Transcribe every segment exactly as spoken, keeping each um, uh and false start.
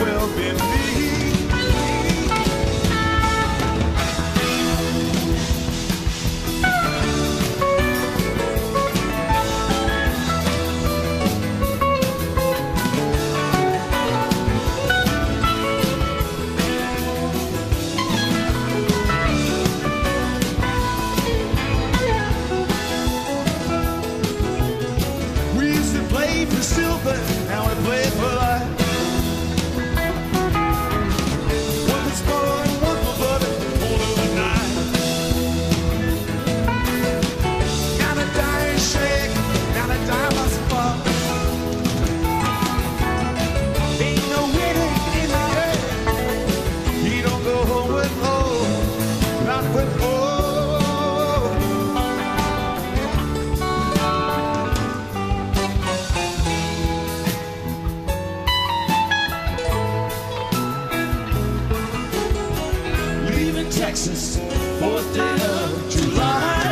well be me. Silver, now we play for life. One that's more and one for butter, all of the night. Gotta die and shake, gotta die by spark. Ain't no winning in the air. He don't go home with oh, not with oh. Texas, fourth day of July.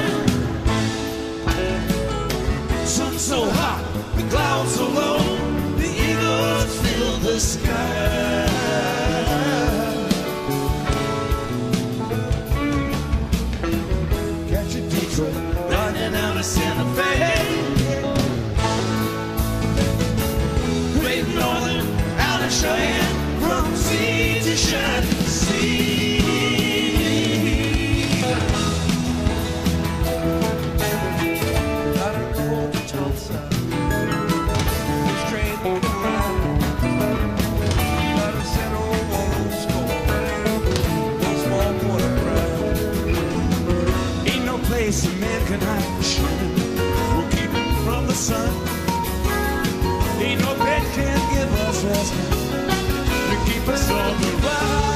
Sun so hot, the clouds so low, the eagles fill the sky. Catch a Detroit, riding out of Santa Fe. Great Northern, out of Cheyenne, from sea to shining sea. A man can hide shine. We'll keep him from the sun. Ain't no bed can give us rest to keep us on the run.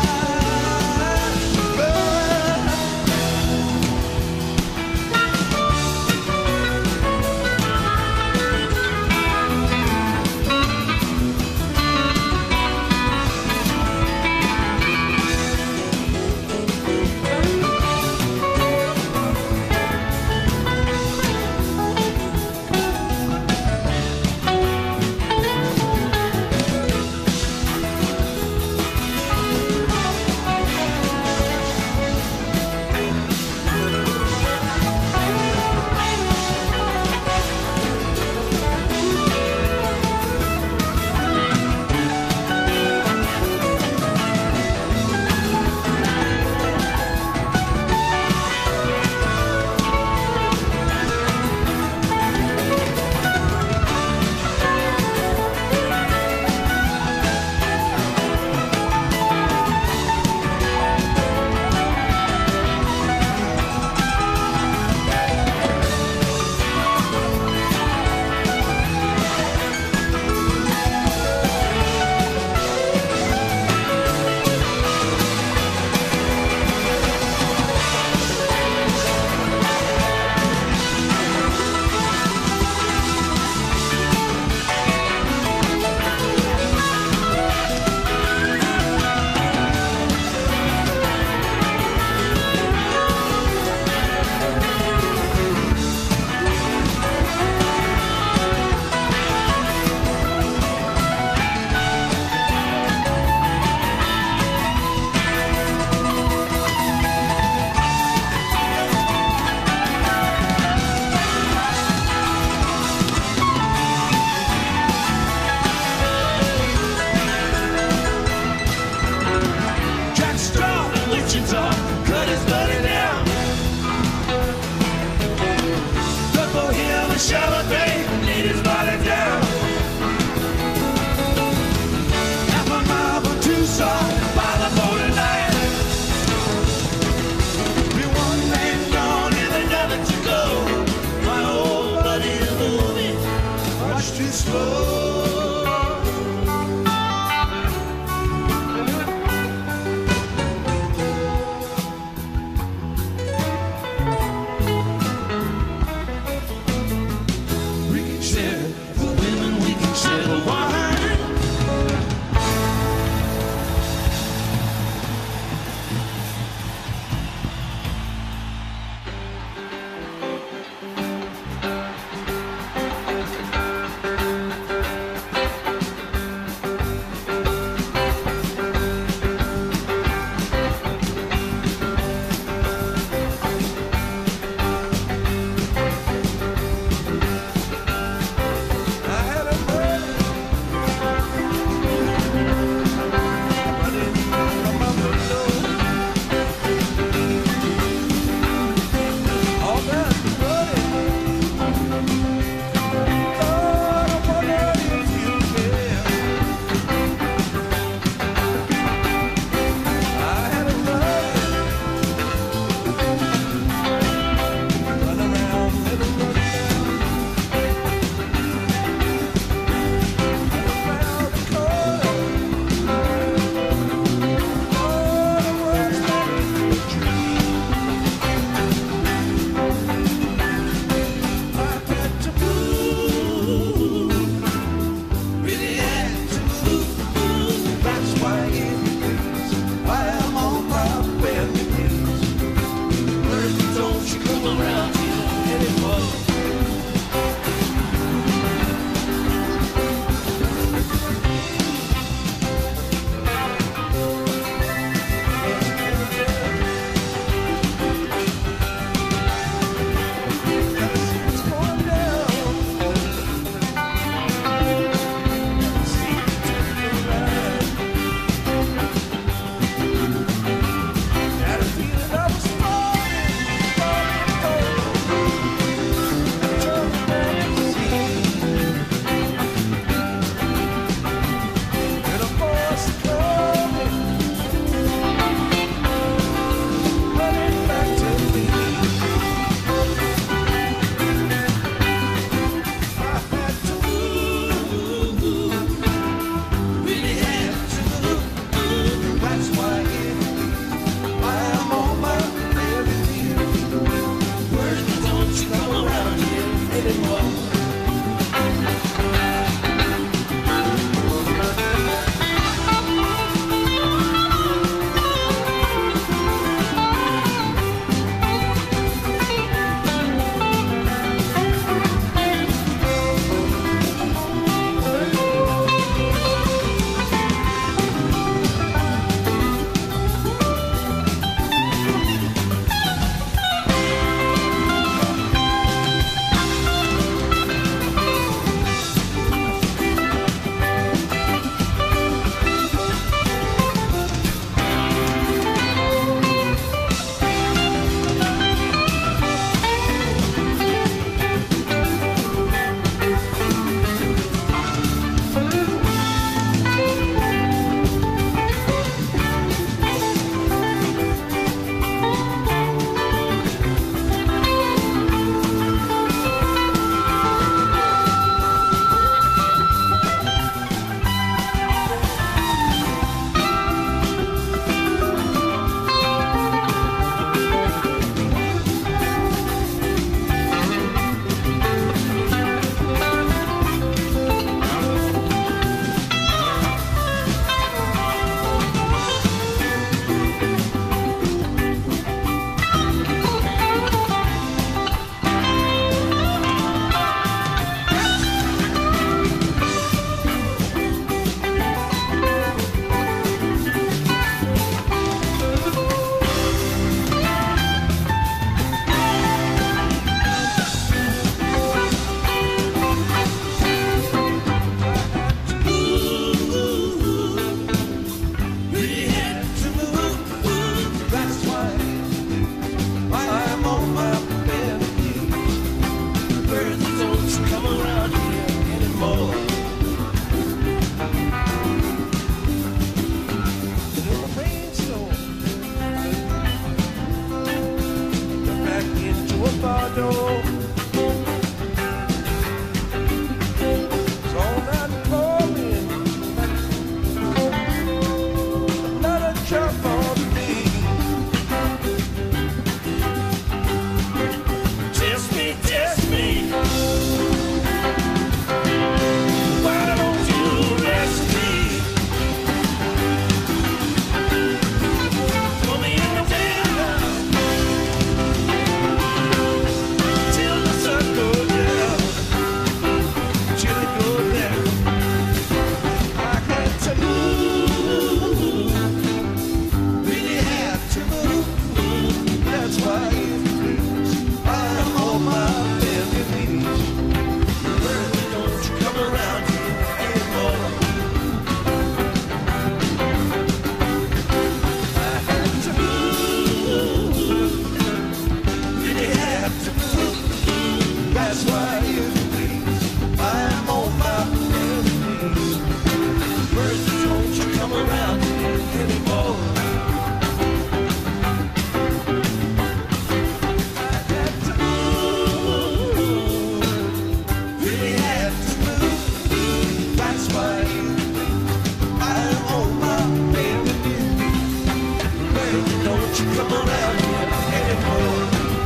Come on out here anymore.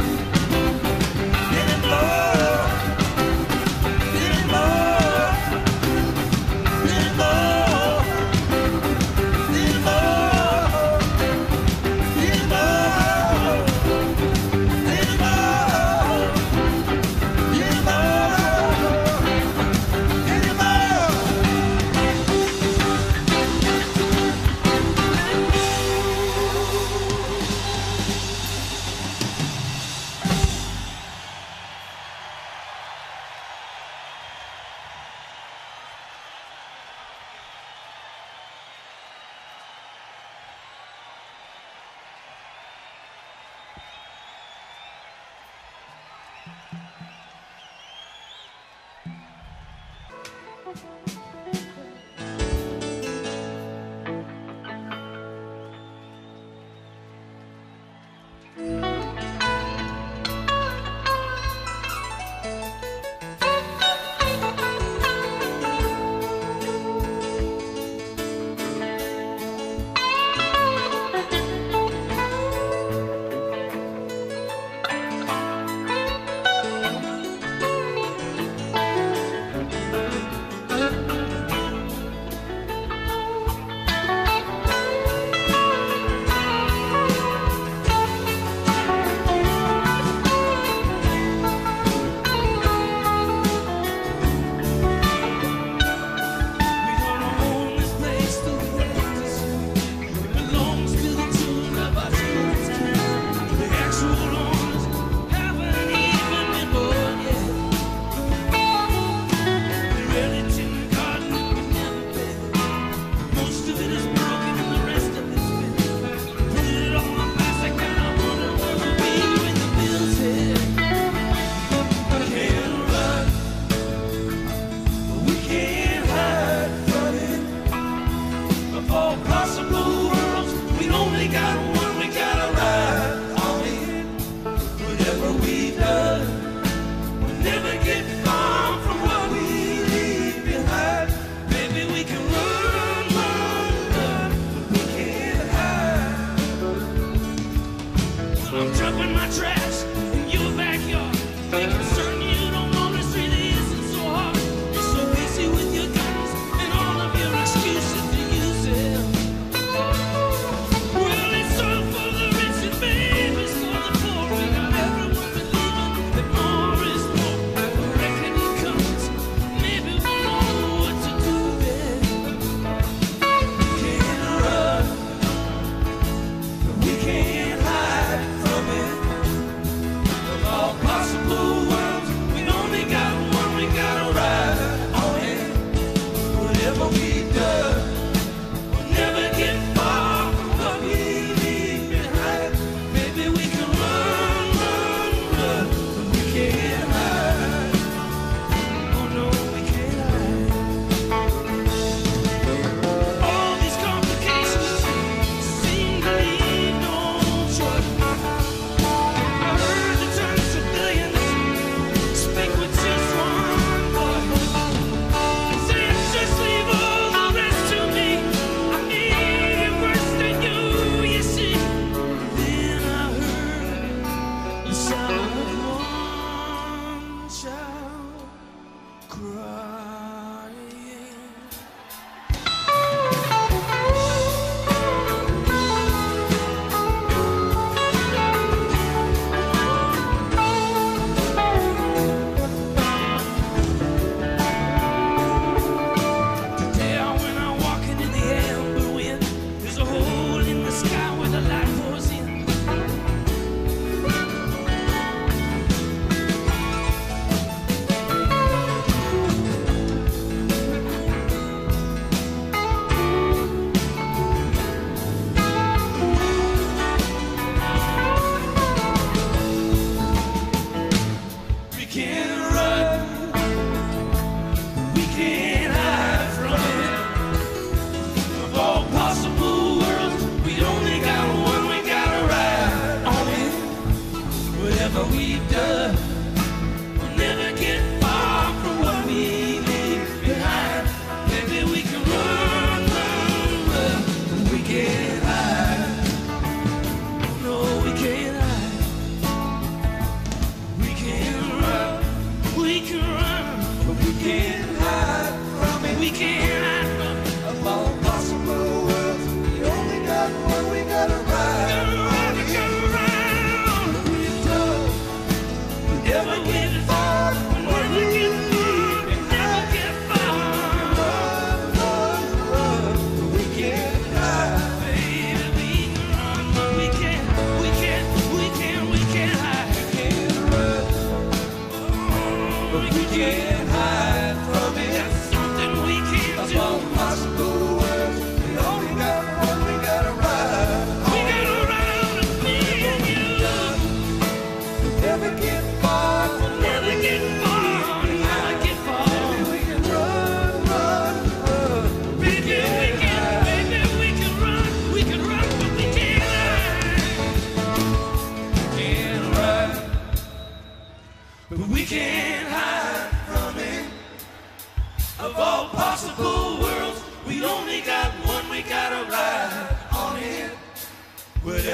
Anymore. Anymore. Anymore. Anymore.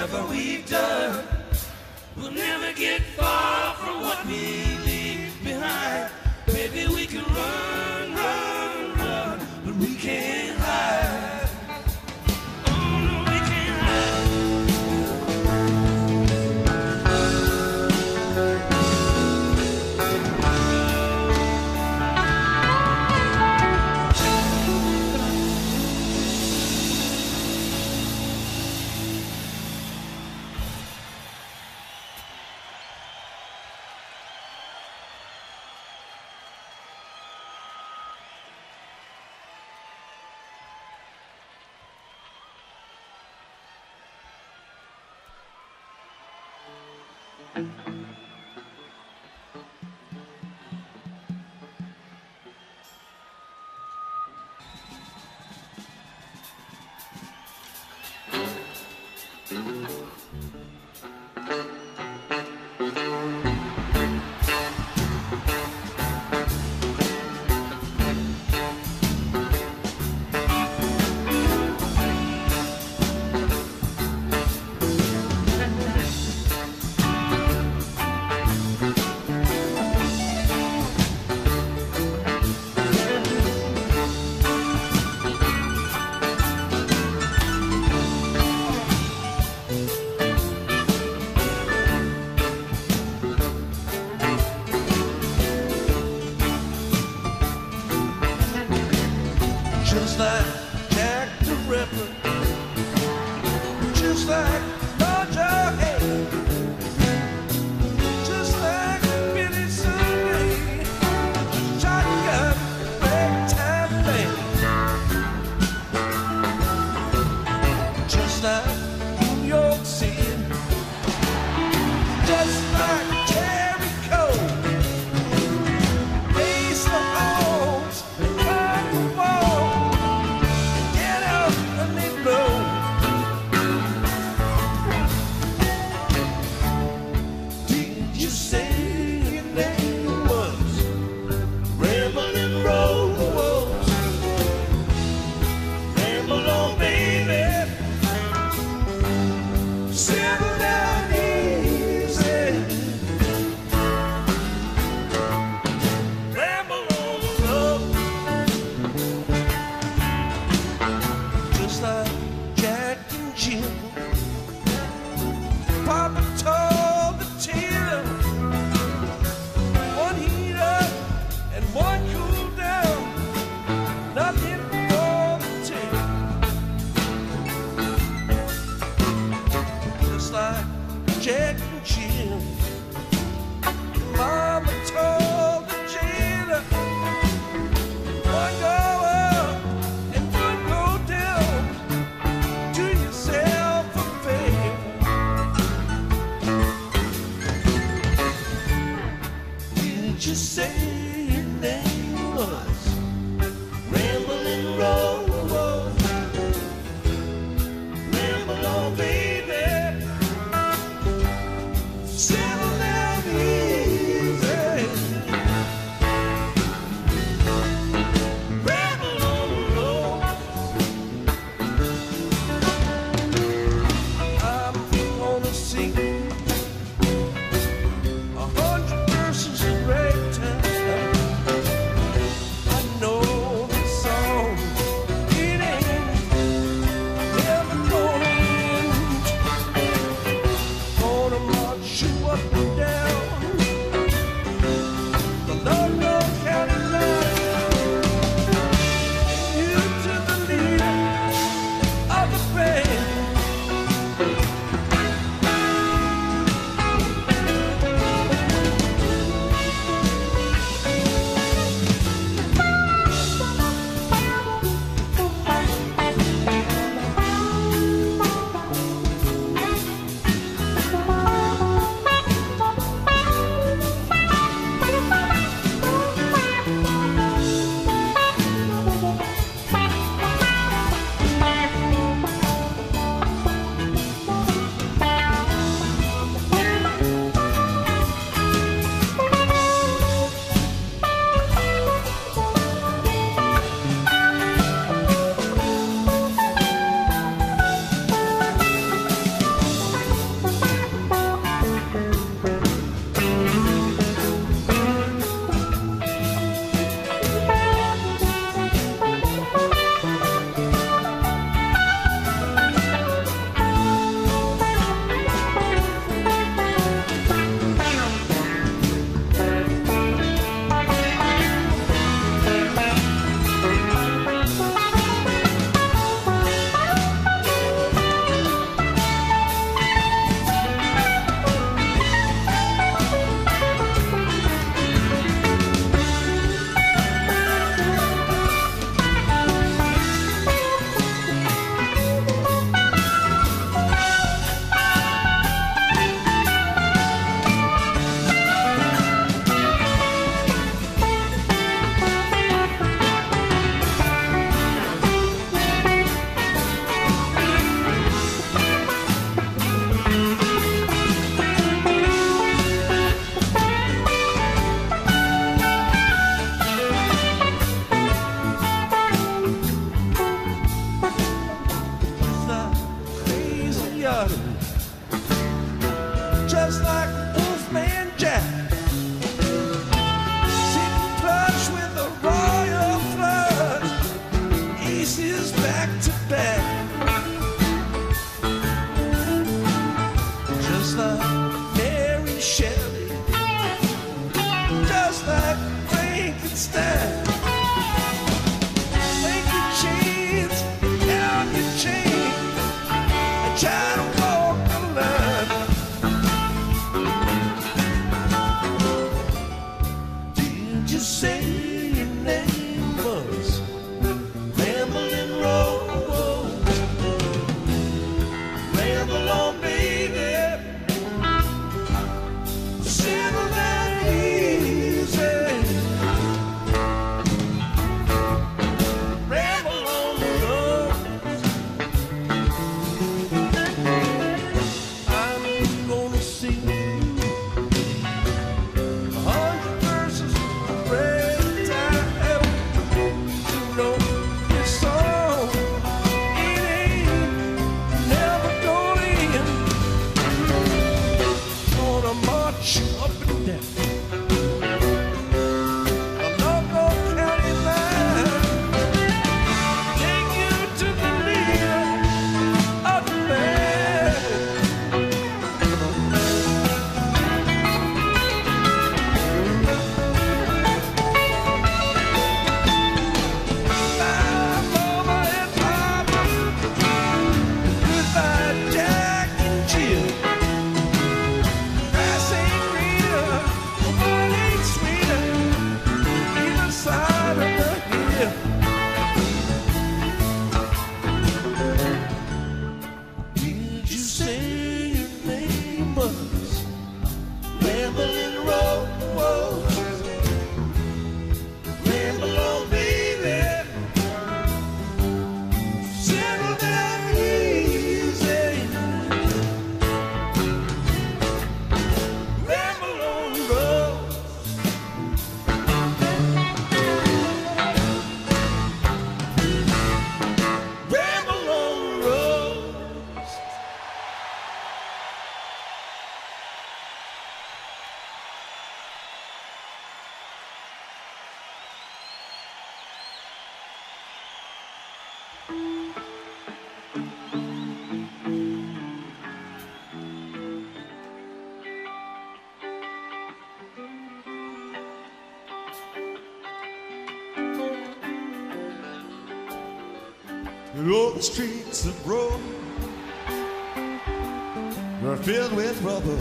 whatever we've done, we'll never get far from what we leave behind. Maybe we can run, run, run, but we can't hide. Oh no, we can't hide. Just like Jack the Ripper, just like Lord Joe, just like Billy Sunday, shotgun, ragtime band, just like New York City, just like Jericho, Ace of Homes, and Carnival. Papa told the tale, one heat up and one cool down, nothing more to tell. Just like Jack and Jill, Mama told the jailer, one go up and one go down, do yourself a favor. Just say your name was Ramblin' Rose. Ramble on, baby. blooded, just like Wolfman Jack, sitting flush with the royal flush, aces back to back, just like Mary Shelley, just like Frankenstein. Take your chains, count your chains, and try to walk the line. Did you say your name was Ramblin' Rose? Ramble on, baby. Settle down easy. Ramble on the road. I'm gonna sing you a hundred verses of ragtime. You know this song, it ain't never gonna end. Gonna march up and down the local county line, take you to the leader of the band. Bye, Mama and Papa. Goodbye, Jack and Jill. Grass ain't greener, wood ain't sweeter, either side of the hill. Did you say your name was Ramblin' Rose? Ramble on, baby. Settle down easy. Ramble on the road. Ramble on the road. The old streets of Rome are filled with rubble.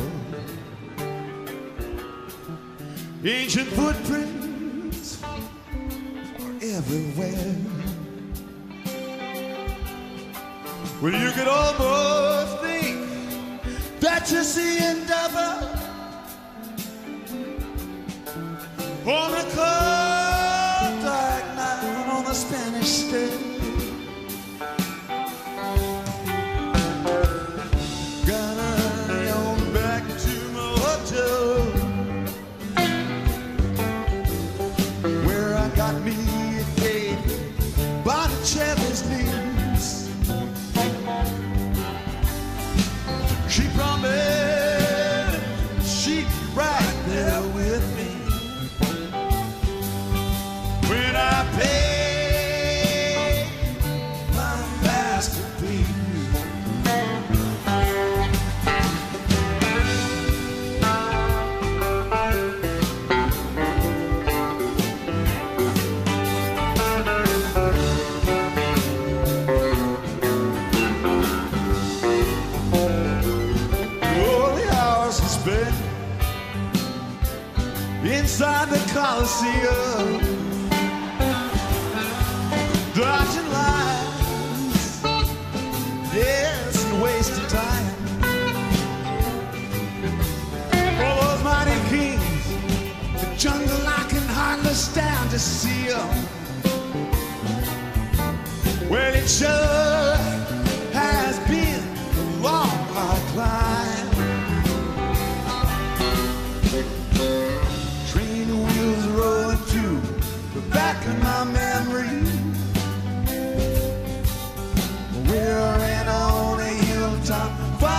Ancient footprints are everywhere. Well, you could almost think that you're seeing double on a cold dark night on the Spanish stage. Got me a date by the Cherry's knees. She promised she'd be right there with me when I pay my masterpiece. Inside the Coliseum, dodging lines, yes, and wasting time. For those mighty kings, the jungle I can hardly stand to see 'em. Well, it sure has been a long, hard climb. Back in my memory, we're in on a hilltop.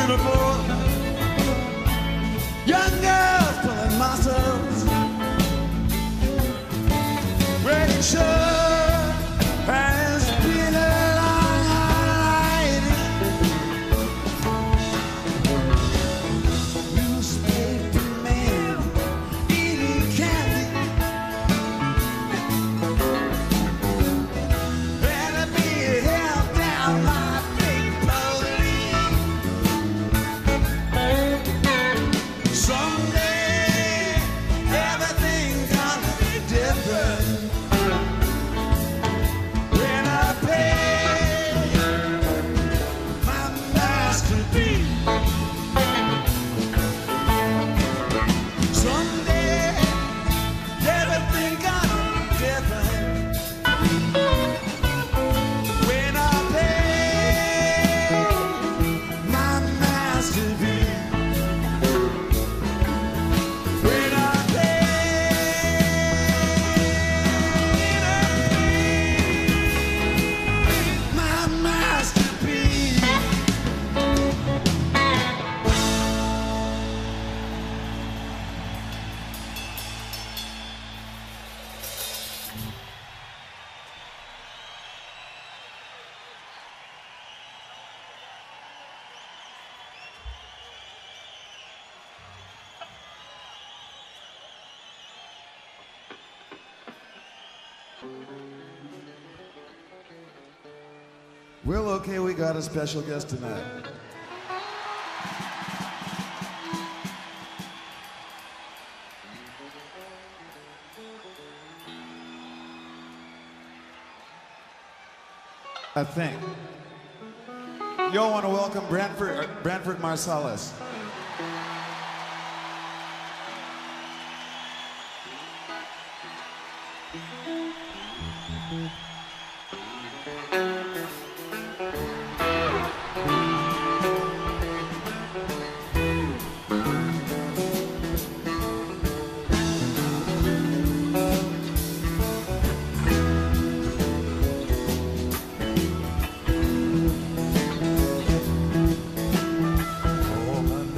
beautiful. Young girls pulling muscles. Red shirt has been a long night. Newspaper man eating candy. Better be held down by big police. Someday everything's gonna be different. When I pay my master fee. Someday everything gonna be different. When I pay my master fee. When I pay my masterpiece. Well, okay, we got a special guest tonight. I think. Y'all want to welcome Branford, uh, Branford Marsalis. Woman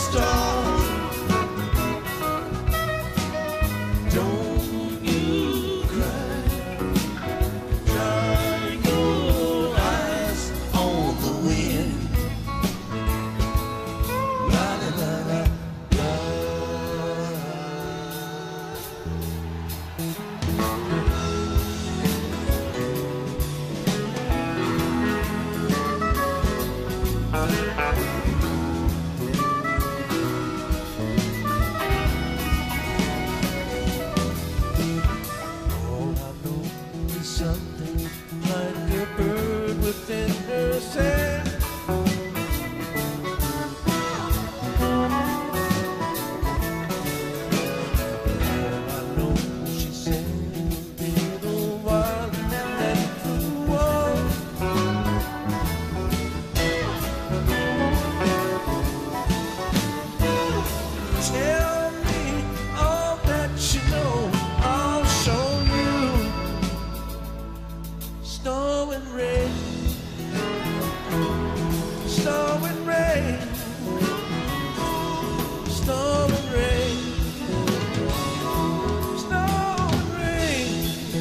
stars. Don't you cry, dry your eyes on the wind. La la la la la. All I know is something like a bird within herself. All I know, she said, a little while and then through war. Tell me all that you know, I'll show you. Snow and rain, snow and rain, snow and rain, snow and rain.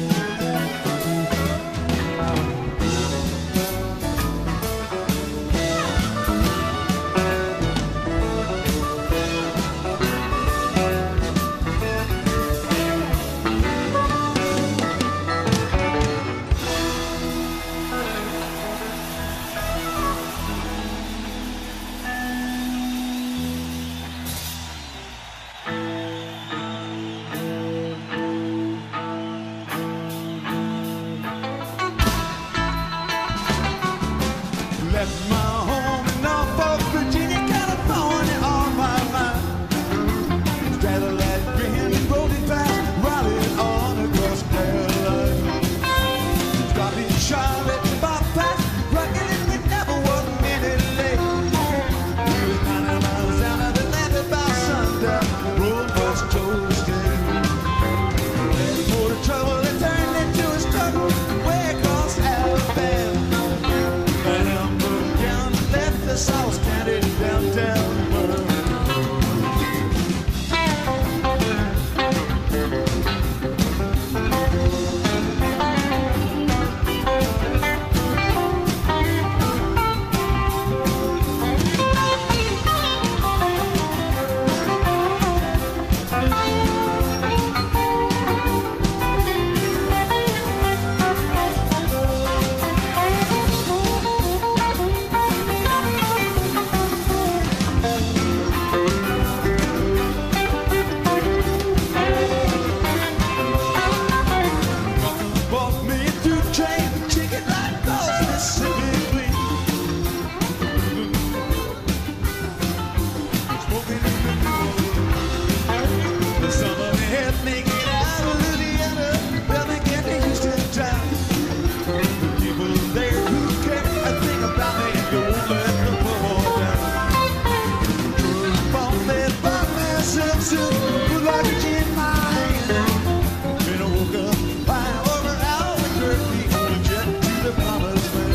Left my home in Norfolk, Virginia, California on my mind. Straddle that green rolling past, riding on across Carolina. Stopped in Charlotte, bypass, rocking and it never was a minute late. We was ninety miles out of Atlanta by sundown, road was toasted. For the trouble, it turned into a struggle way across Alabama. The South County downtown world. Bought me a two train ticket like across Mississippi. Smoking in the New some of me helped me get out of Louisiana, helped me get to Houston town. The people there who care a thing about me, you won't let them fall down. Bought me by myself, so good luck in my hand. Then I woke up by over Albuquerque on a jet to the promised land.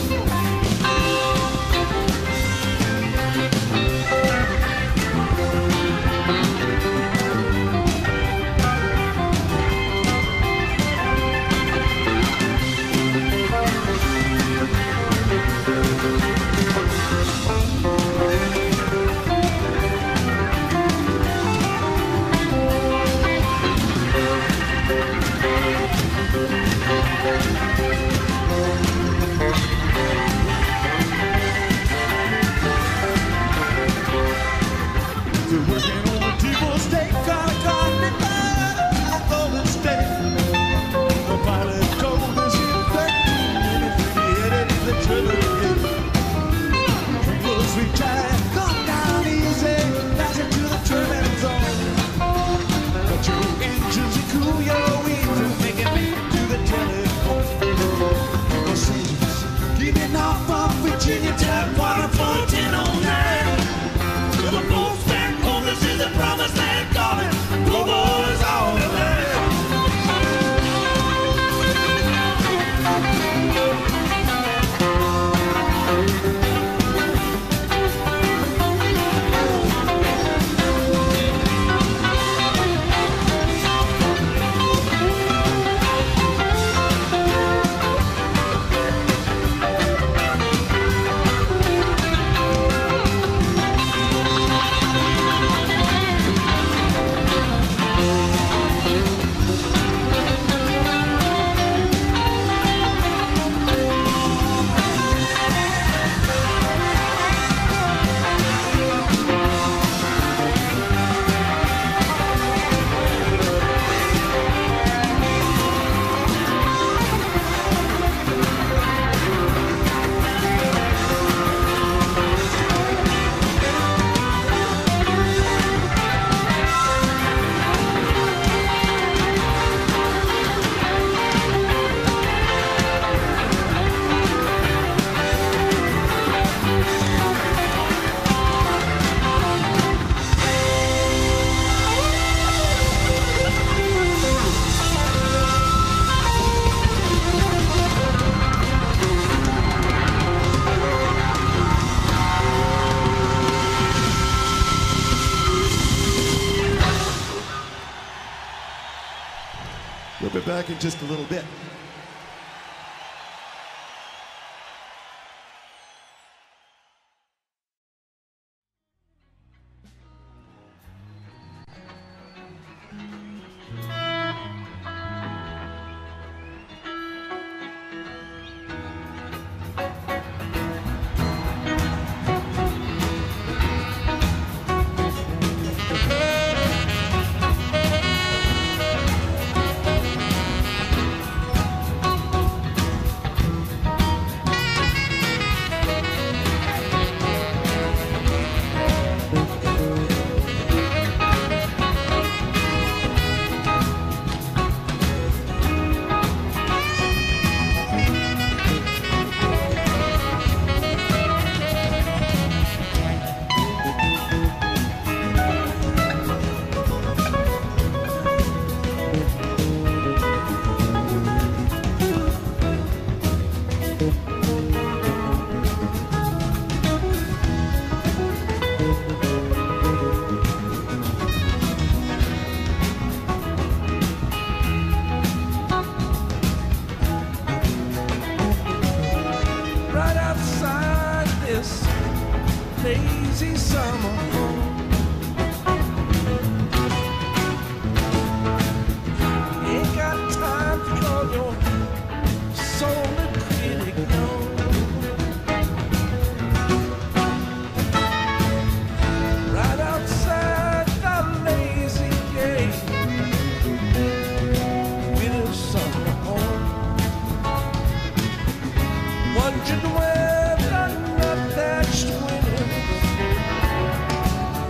Working on the T-Bone State, got a garden by a Golden State. The pilot told us in thirteen minutes we headed in the Trinity. People's retired, come down easy, passing to the turbine zone. Got your engines and cool your wings and making me to the telephone. Mercedes, keeping off of Virginia, tap water for ten oh nine. The folks back home, this is back in just a little bit. Lazy summer home. Ain't got time to call your soul a critic, no. Right outside the lazy gate with a summer home. Wondering where the nut-thatched windows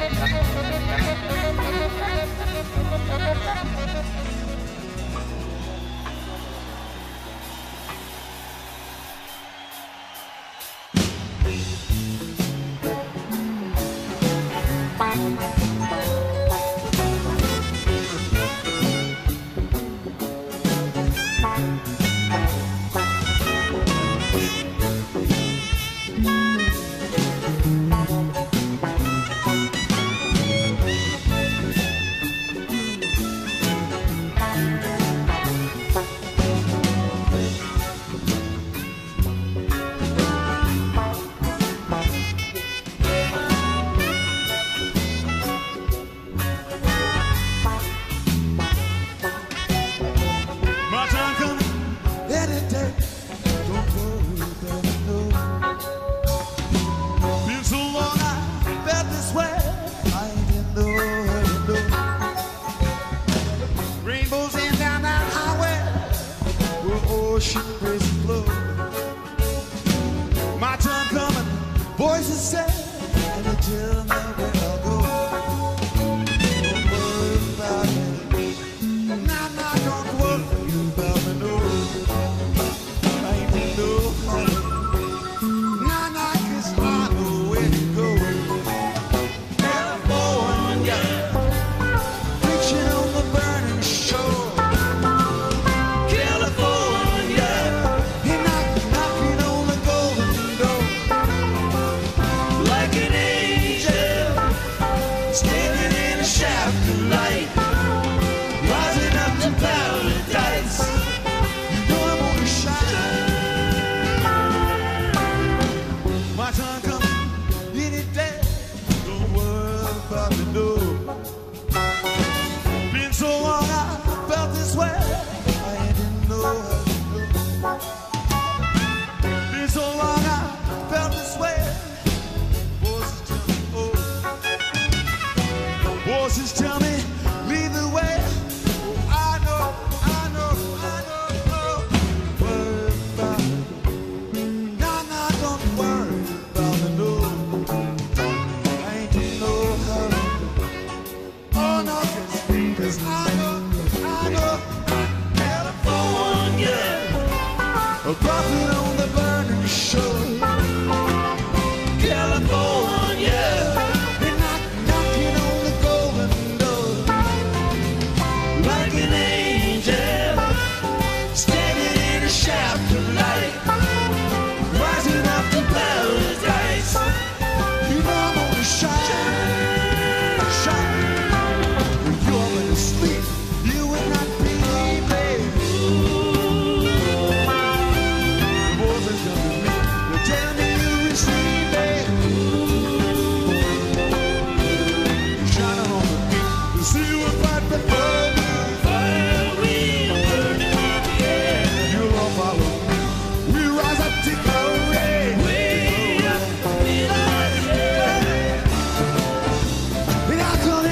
I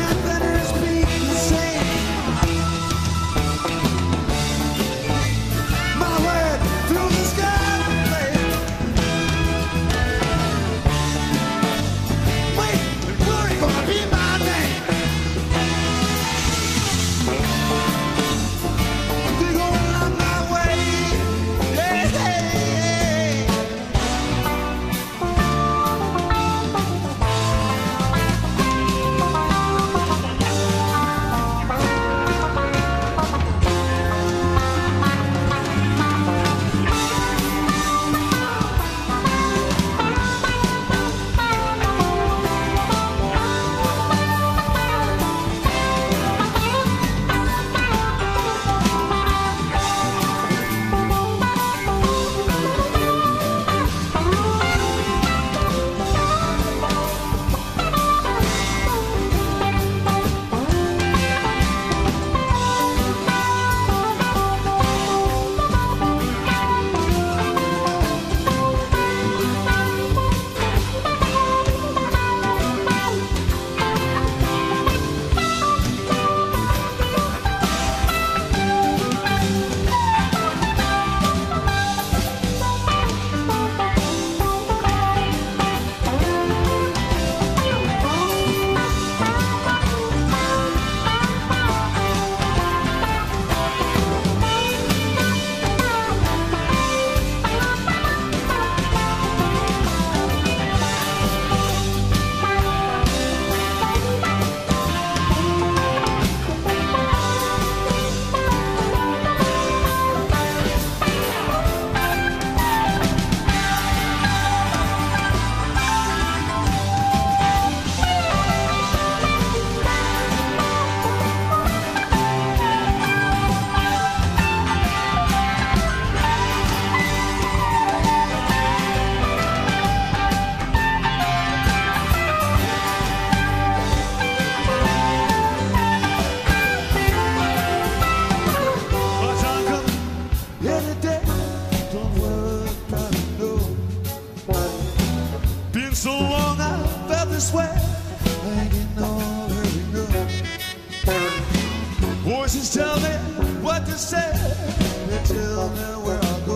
voices say, they tell me where I go.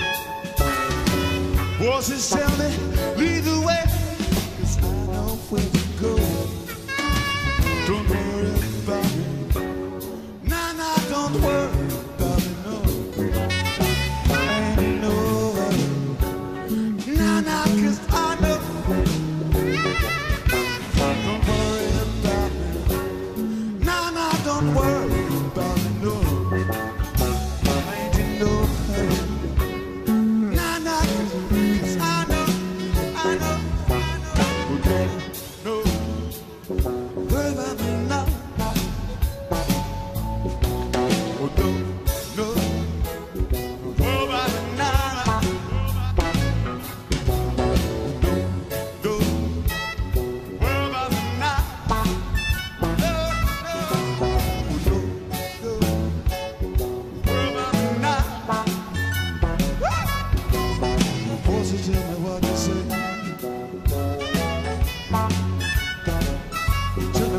Voices tell me, lead the way, 'cause I know where to go. Don't worry about it. Nah, nah, don't worry about it, no. Ain't no hurry. Nah, nah, 'cause I know. Don't worry about it. Nah, nah, don't worry about it, no. Ain't in no hurry. Nah, nah, 'cause I know, I know, I know. Okay, no. Worry about me now. Oh, don't, no. Worry about me now. Don't, don't. Worry about me now. No, no. Oh, don't, don't. Worry about me now. Woo! Voices tell me what to say. Tell me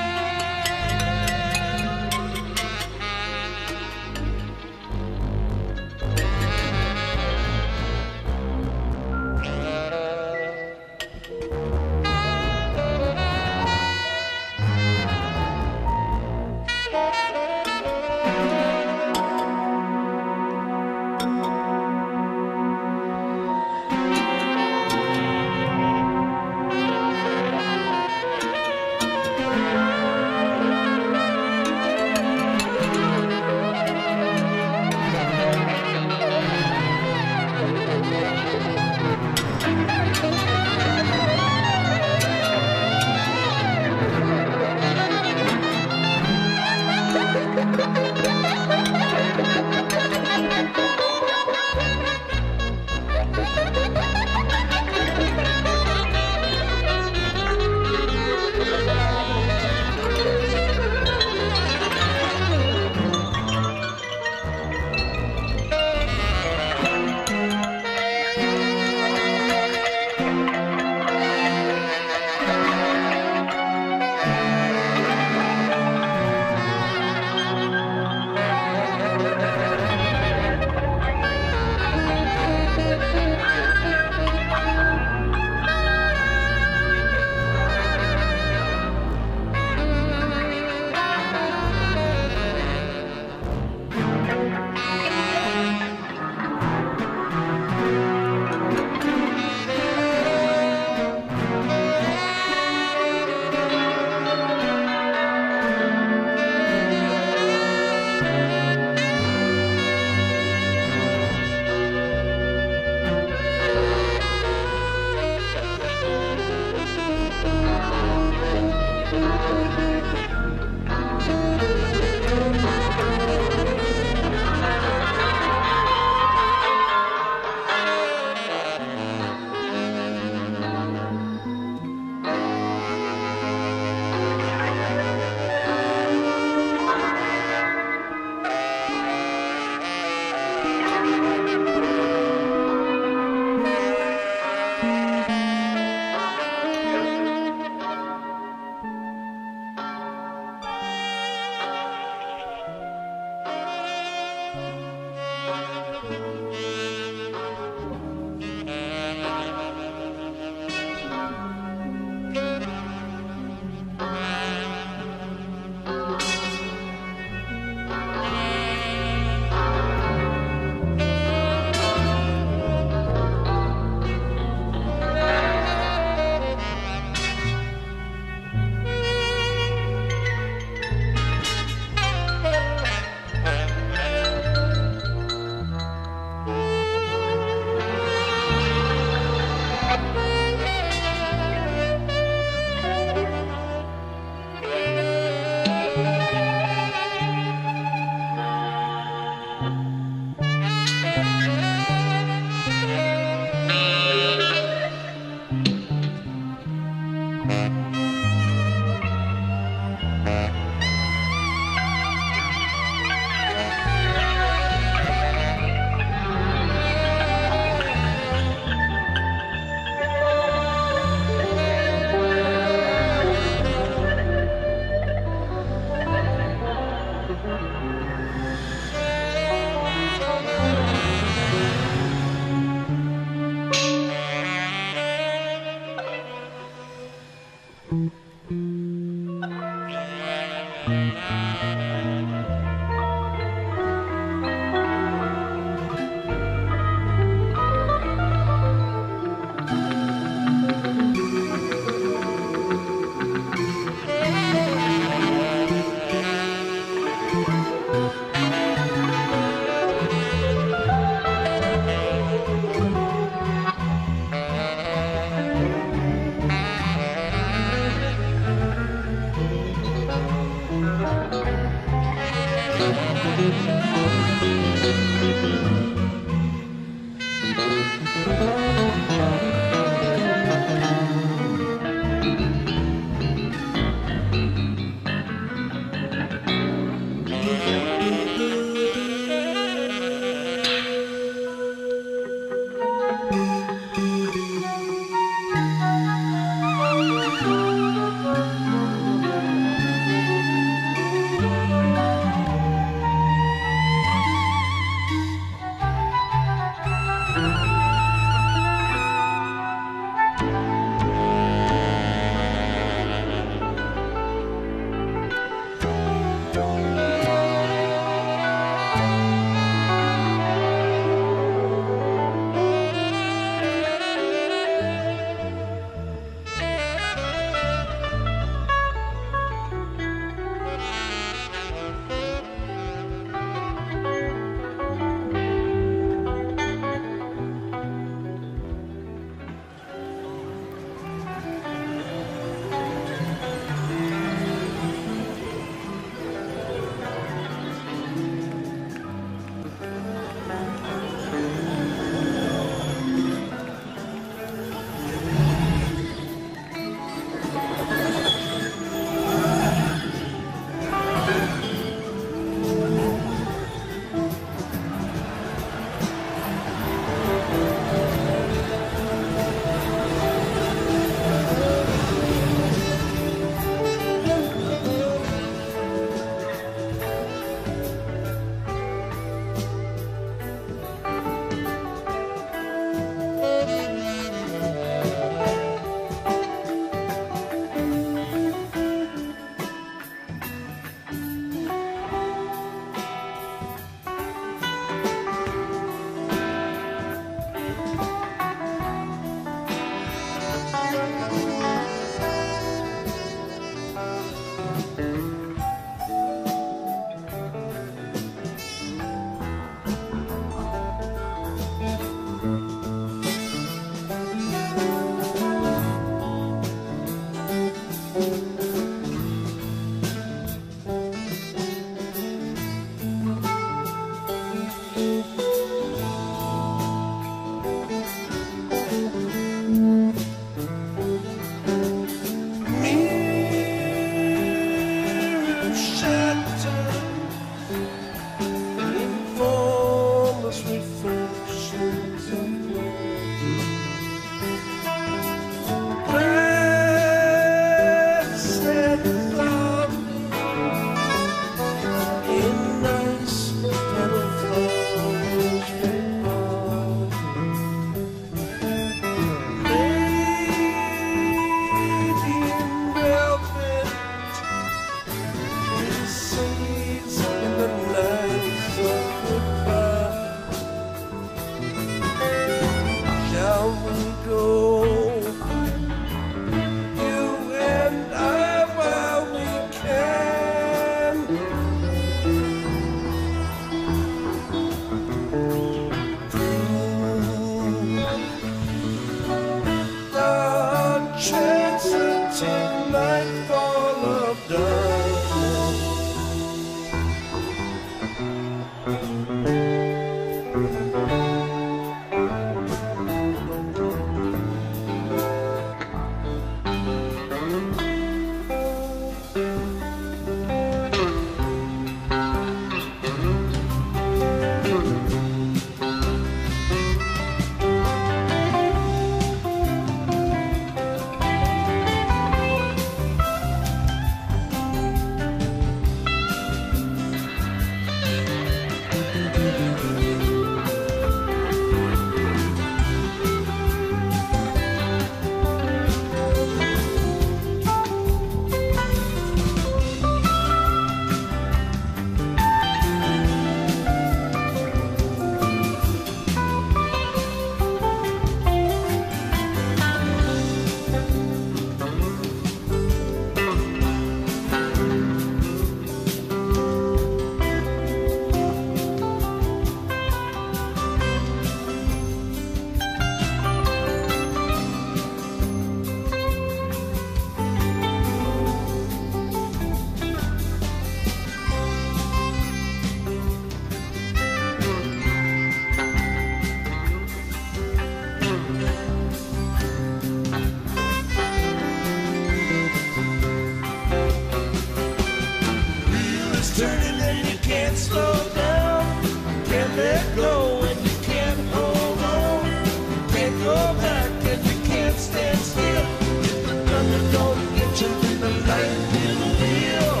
turning and you can't slow down. Can't let go and you can't hold on. Can't go back and you can't stand still. If the thunder don't get you, then the lightning will.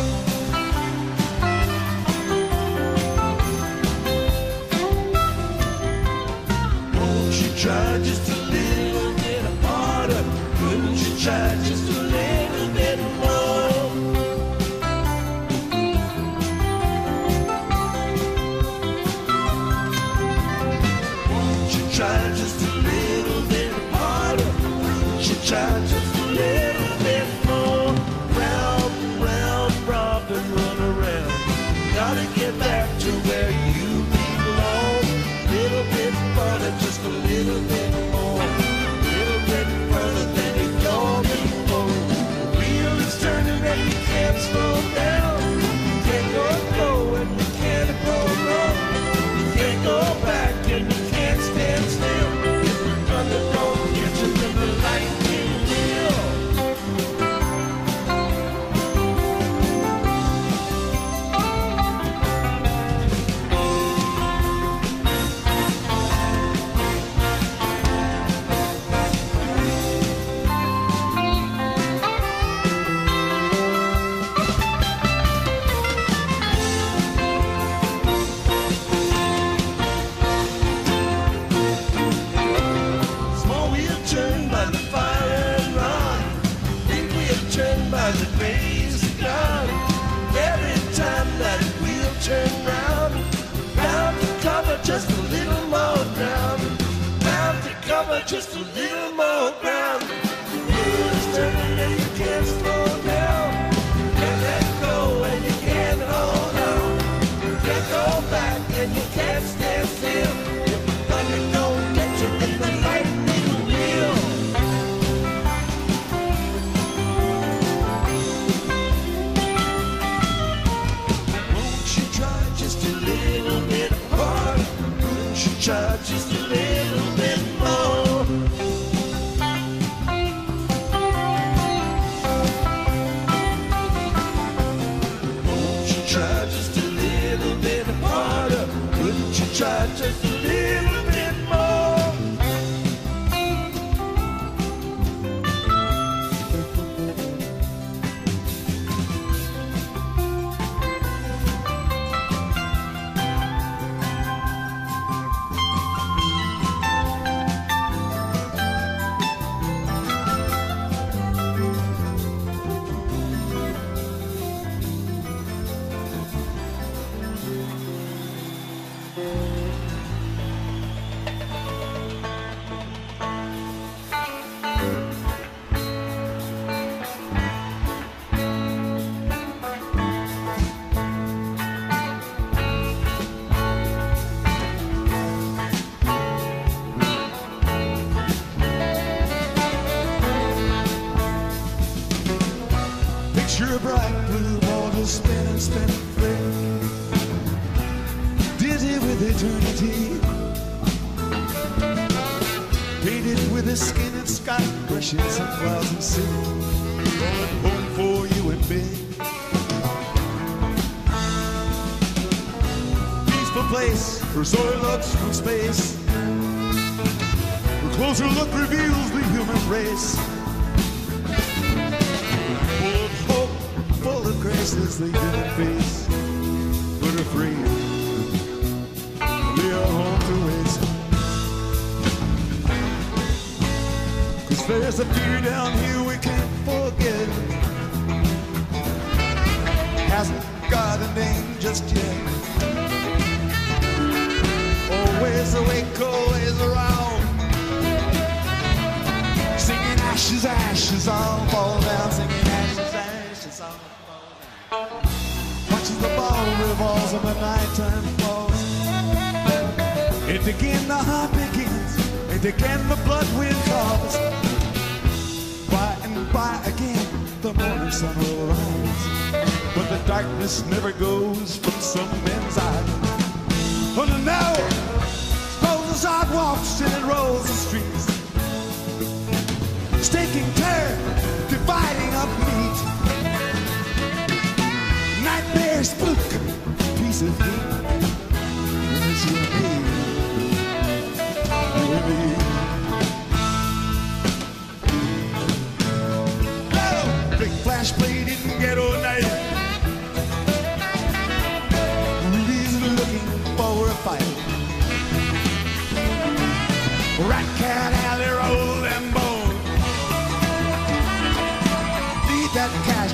Won't you try just a little bit harder? Couldn't you try just a little bit more? Won't you try just a little bit harder? Won't you try just a little bit more? Round and round, round and run around. Gotta get back to where you belong. Little bit further, just a little bit more. Little bit further than you've gone before. The wheel is turning and you can't slow down. You can't go slow and you can't go wrong. You can't go back and you can't stand still. If the thunder don't get you, then the lightning will. Small wheel turned by the fire and rod. Big wheel turned by the grace of God. Every time that wheel turned round, bound to cover just a little more ground. Bound to cover just a little more ground. The wheel is turning and you can't slow down. You can't let go and you can't hold on. You can't go back and you can't stand still. If the thunder don't get you, then the lightning will. Won't you try just a little bit harder? Won't you try just a little bit more? Won't you try just a little bit harder? Wouldn't you try just a little bit more? Picture a bright blue ball just spinning, spinning free, dizzy with eternity, painted with a skin and sky, crushing some clouds and sea, going home for you and me. Peaceful place where soil looks from space, where closer look reveals the human race. Full of grace as the human face, but afraid we are home to waste. Cause there's a fear down here we can't forget. Hasn't got a name just yet. Always awake, always around, singing ashes, ashes all fall down, singing ashes, ashes all. Watches the ball revolves and the nighttime falls. And again the heart begins, and again the blood wind calls. By and by again the morning sun will rise, but the darkness never goes from some men's eyes. On the narrow, rolls the sidewalks and it rolls the streets, staking terror, dividing up meat. Nightmares.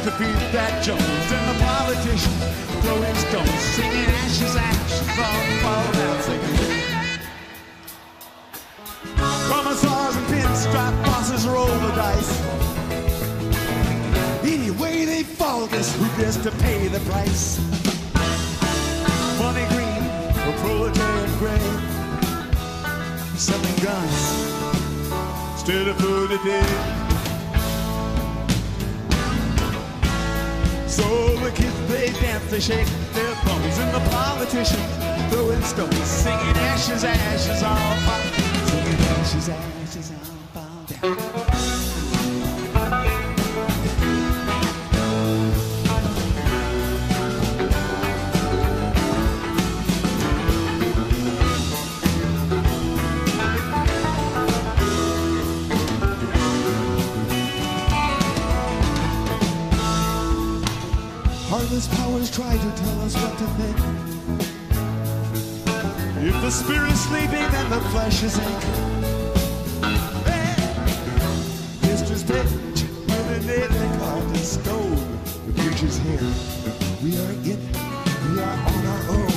defeat that Jones. And the politicians throwing stones, singing ashes, ashes, all fall down singing. Commissars and pinstripe bosses roll the dice. Any way they fall, guess who gets to pay the price? Money green or proletariat gray, selling guns instead of food today. So the kids, they dance, they shake their thumbs, and the politicians throwing stones, singing ashes, ashes, all fall, singing ashes, ashes, all fall down. Heartless powers try to tell us what to think. If the spirit's sleeping, then the flesh is ink. Mistress Page with a native carved in stone. The preacher's here. We are in. We are on our own.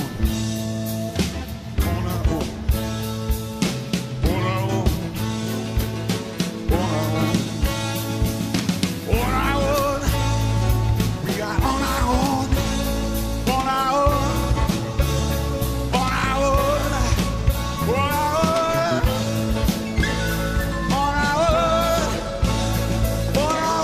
On our own. On our own. On our own. On our own. We are on our own. On our own. On our own. On our own. On our own. On our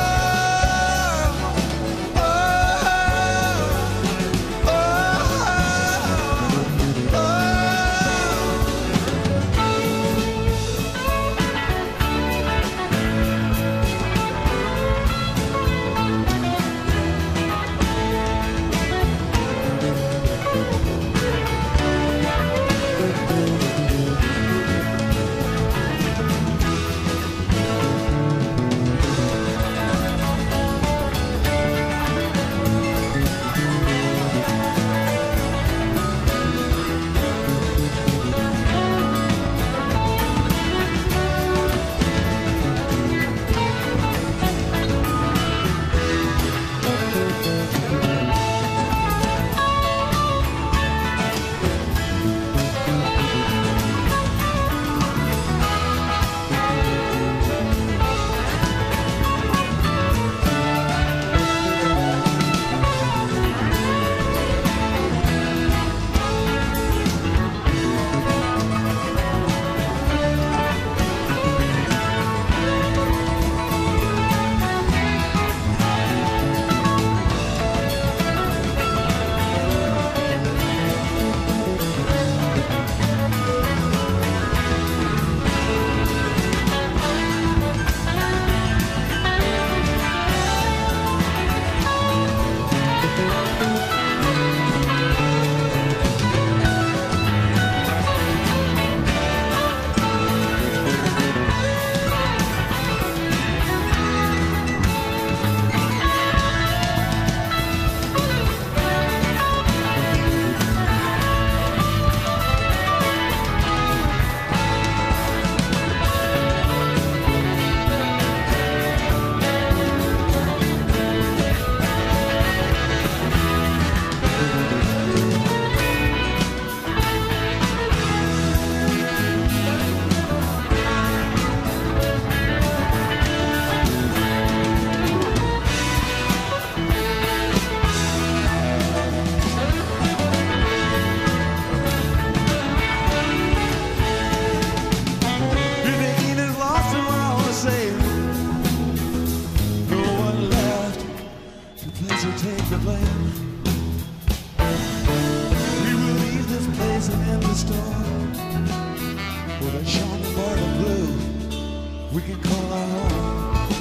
we can call our home.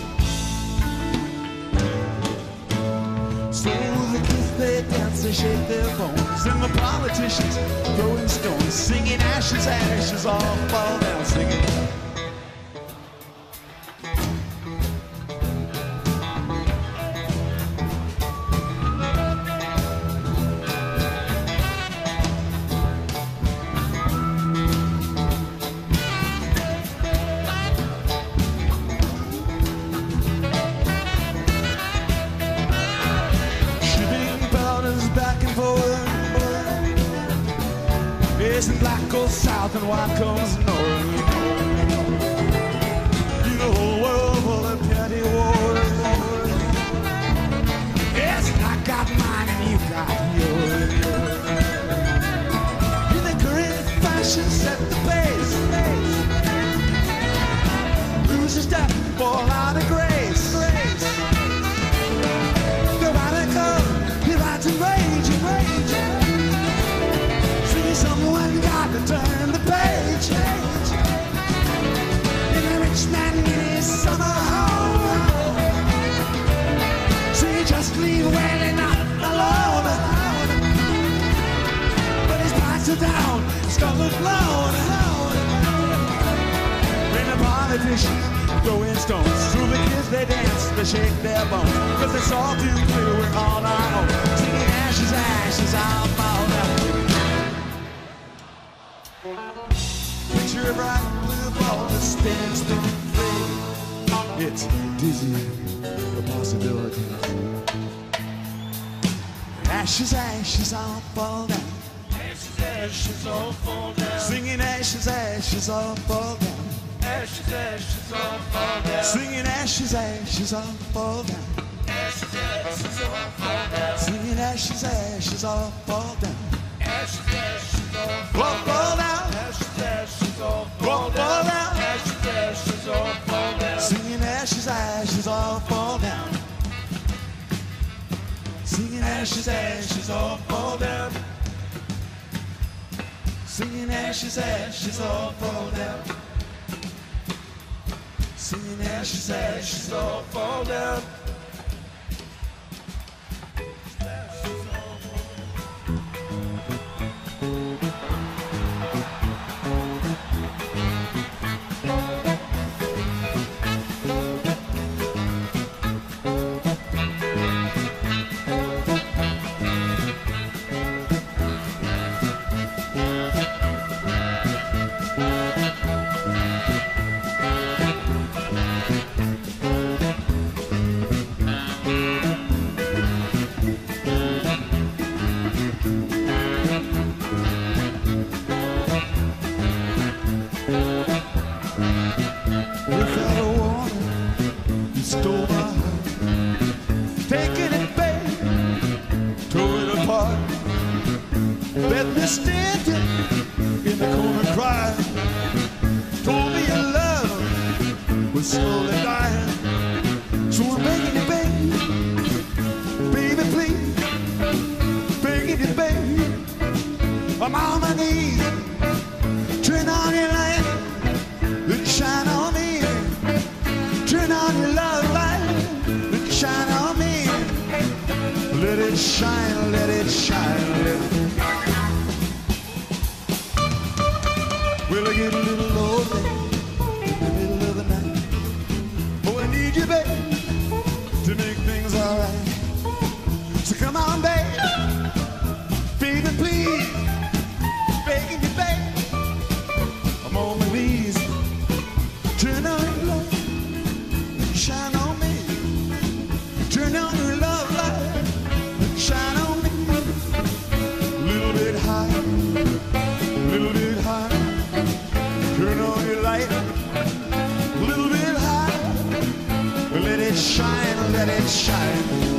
So the kids, they dance, they shake their bones, and the politicians throwing stones, singing ashes, ashes, all fall down singing. goes south and what comes north. You the whole world full of petty wars. Yes, I got mine and you got yours. You the current fashion set the pace. Lose your step, fall out of grace. Nobody come, you like to rage and rage. See, someone got to turn the page. And the rich man in his summer home. See, just leave Wally not alone. But his pipes are down, his skull is blown. And the politicians throwing stones. Through the kids they dance, they shake their bones. Cause it's all too clear we're on our own. Singing ashes, ashes, I'll fall down. Picture a bright blue ball that spins through the free. It's dizzy, the possibilities. Ashes, ashes, I'll fall down. Ashes, ashes, all fall down. Singing ashes, ashes, I'll fall down. Ashes, ashes, all fall down. Singing ashes, ashes, I'll fall down. Ashes, ashes, all fall down. Singing ashes, ashes, I'll fall down. Ashes, ashes, all Fall, fall down. Ashes, ashes, all Fall, fall fall down. down. Ashes, ashes, all fall down. Singing ashes, ashes, all fall down. Singing ashes, ashes, all fall down. Singing ashes, ashes, all fall down. Singing ashes, ashes, all fall down. Without a warning, you stole my heart. Taking it back, tore it apart. Let me stand in the corner crying. Told me your love was slowly dying. So I'm begging you, baby, baby, please, begging you, baby. I'm on my knees, turn on your light, and shine on me. Turn on your love light, and shine on me. Let it shine, let it shine, let it. Well, I get a little lonely in the middle of the night. Oh, I need you, baby, to make things alright. So come on, baby, baby, please, begging you, baby. I'm on my knees. Turn on your love, shine on me. Turn on your love light, shine on me. A little bit higher, a little bit higher. Turn on your light, a little bit higher. Let it shine, let it shine.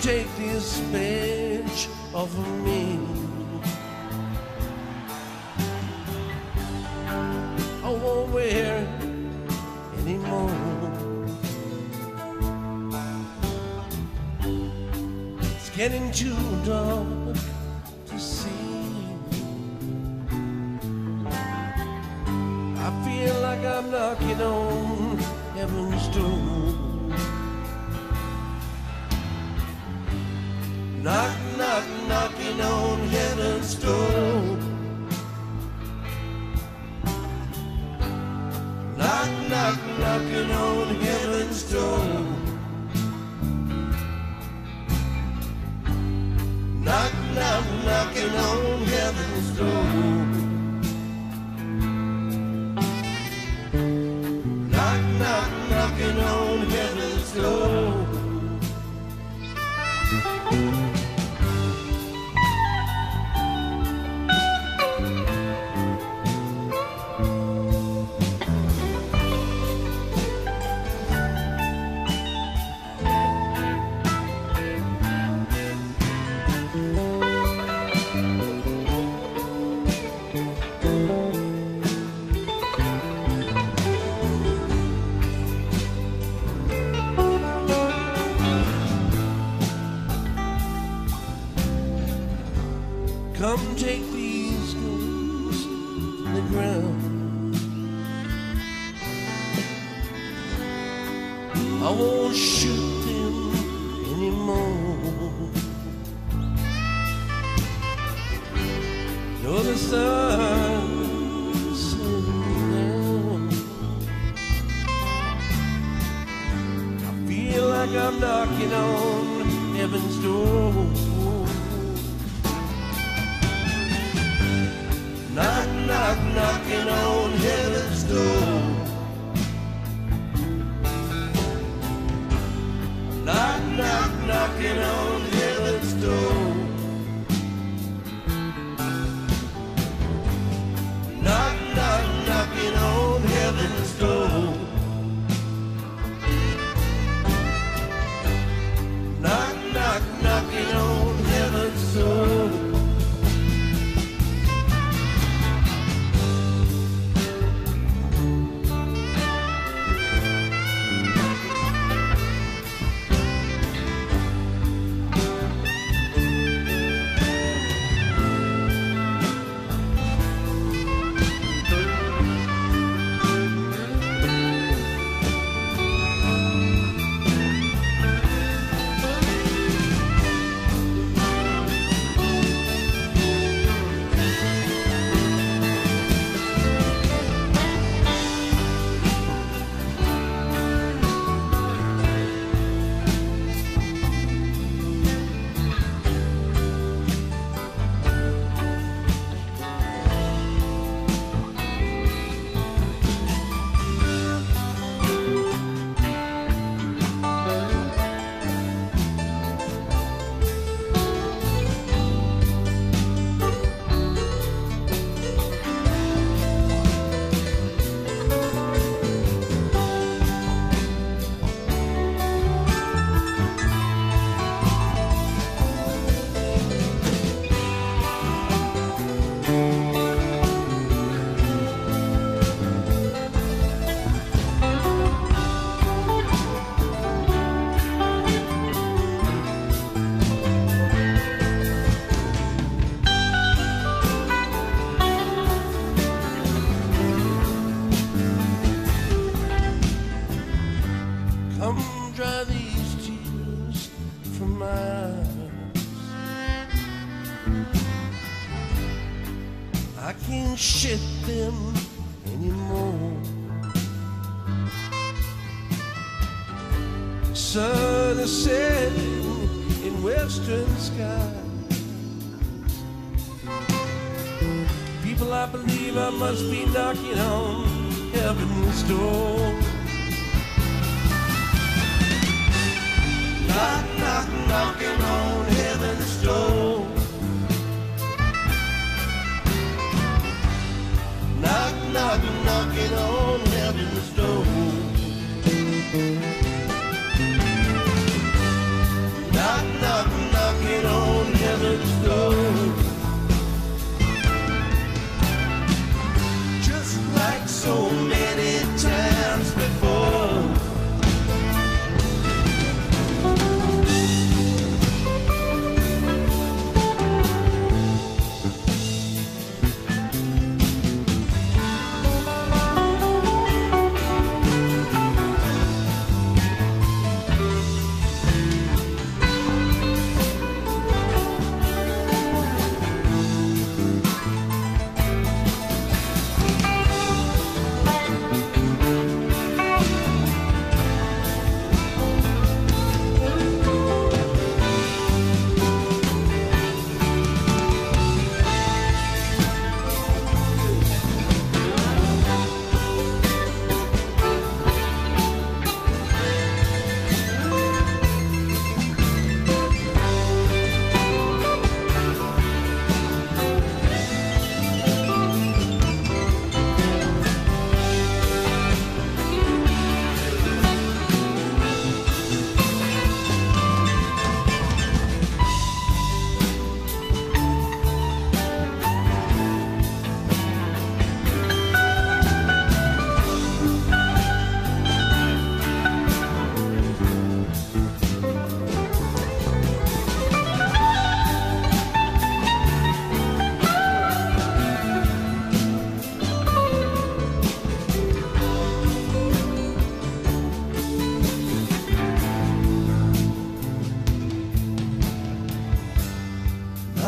take this badge off of me. I won't wear it anymore. It's getting too dark to see. I feel like I'm knocking on heaven's door. Knock, knock, knocking on heaven's door. Knock, knock, knocking on heaven's door. Knock, knock, knocking on heaven's door. Knock, knock, knocking on heaven's door. Come take these guns from the ground. I won't shoot them anymore. No, the sun's setting down. I feel like I'm knocking on heaven's door. Knock, knock, knocking on heaven's door. Knock, knock, knocking on heaven's door. Knock, knock, knocking on heaven's door. Knock, knock, knocking on heaven's door. Come dry these tears from my eyes. I can't shed them anymore. The sun is setting in western skies. People, I believe I must be knocking on heaven's door. Knock, knock, knocking on heaven's door. Knock, knock, knocking on heaven's door. Knock, knock,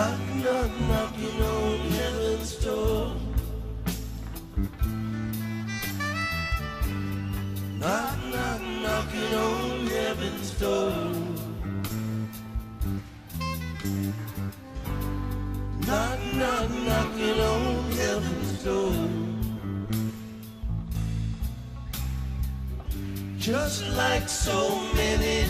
Knock, knock, knocking on heaven's door. Knock, knock, knocking on heaven's door. Knock, knock, knocking on heaven's door. Just like so many